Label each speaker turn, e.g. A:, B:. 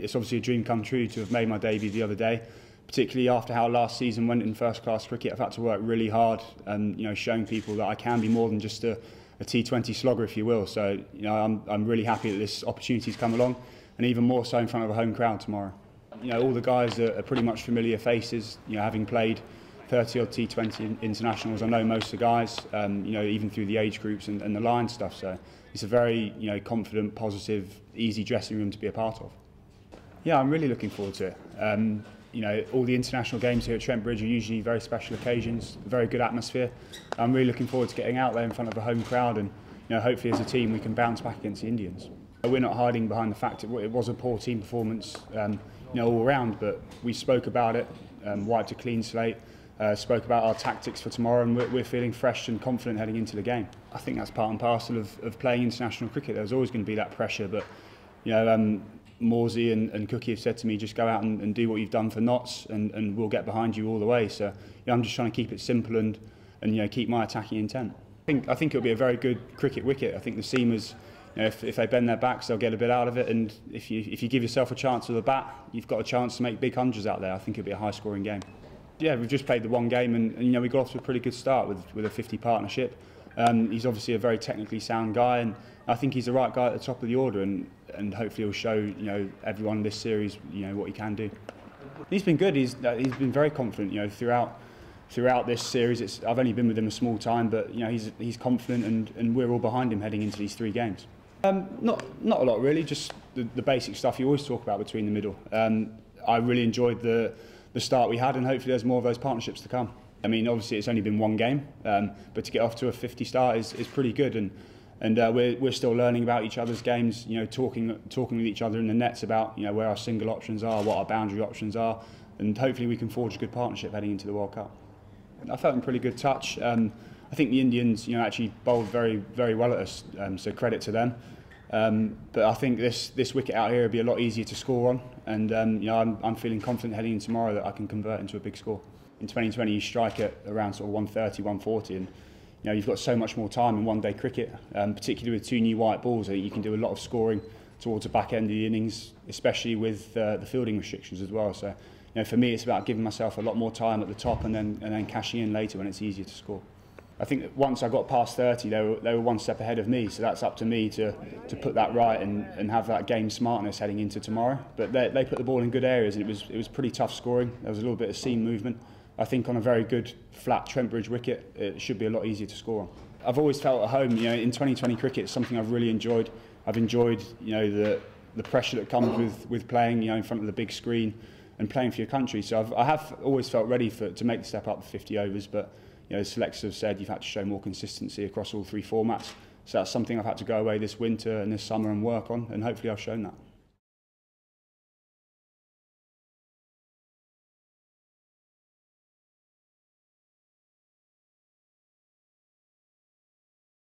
A: It's obviously a dream come true to have made my debut the other day, particularly after how last season went in first-class cricket. I've had to work really hard and showing people that I can be more than just a T20 slogger, if you will. So I'm really happy that this opportunity's come along, and even more so in front of a home crowd tomorrow. All the guys are pretty much familiar faces. Having played 30-odd T20 internationals, I know most of the guys. Even through the age groups and the line stuff. So it's a very confident, positive, easy dressing room to be a part of. Yeah, I'm really looking forward to it. All the international games here at Trent Bridge are usually very special occasions, a very good atmosphere. I'm really looking forward to getting out there in front of a home crowd, and hopefully as a team we can bounce back against the Indians. We're not hiding behind the fact it was a poor team performance all round, but we spoke about it, wiped a clean slate, spoke about our tactics for tomorrow, and we're feeling fresh and confident heading into the game. I think that's part and parcel of playing international cricket. There's always going to be that pressure, but Morsey and Cookie have said to me, just go out and do what you've done for Notts, and we'll get behind you all the way. So I'm just trying to keep it simple and keep my attacking intent. I think it'll be a very good cricket wicket. I think the seamers, if they bend their backs, they'll get a bit out of it, and if you give yourself a chance with a bat, you've got a chance to make big hundreds out there. I think it'll be a high-scoring game. Yeah, we've just played the one game, and we got off to a pretty good start with a 50 partnership. He's obviously a very technically sound guy, and I think he's the right guy at the top of the order, and hopefully he'll show everyone in this series what he can do. He's been good. He's been very confident throughout this series. I've only been with him a small time, but he's confident, and we're all behind him heading into these 3 games. Not a lot really, just the basic stuff you always talk about between the middle. I really enjoyed the start we had, and hopefully there's more of those partnerships to come. I mean, obviously it's only been 1 game, but to get off to a 50 start is pretty good, and we're still learning about each other's games. Talking with each other in the nets about where our single options are, what our boundary options are, and hopefully we can forge a good partnership heading into the World Cup. I felt in pretty good touch. I think the Indians actually bowled very, very well at us, so credit to them. But I think this wicket out here will be a lot easier to score on, and I'm feeling confident heading in tomorrow that I can convert into a big score. In 2020 you strike at around sort of 130, 140, and you've got so much more time in one-day cricket, particularly with 2 new white balls. You can do a lot of scoring towards the back end of the innings, especially with the fielding restrictions as well. So for me it's about giving myself a lot more time at the top, and then cashing in later when it's easier to score. I think that once I got past 30, they were 1 step ahead of me, so that's up to me to put that right and have that game smartness heading into tomorrow. But they put the ball in good areas, and it was pretty tough scoring. There was a little bit of seam movement. I think on a very good flat Trent Bridge wicket, it should be a lot easier to score on. I've always felt at home. In 2020 cricket, it's something I've really enjoyed. I've enjoyed the pressure that comes with playing in front of the big screen and playing for your country. So I have always felt ready to make the step up to 50 overs, but the selectors have said you've had to show more consistency across all 3 formats. So that's something I've had to go away this winter and this summer and work on, and hopefully I've shown that.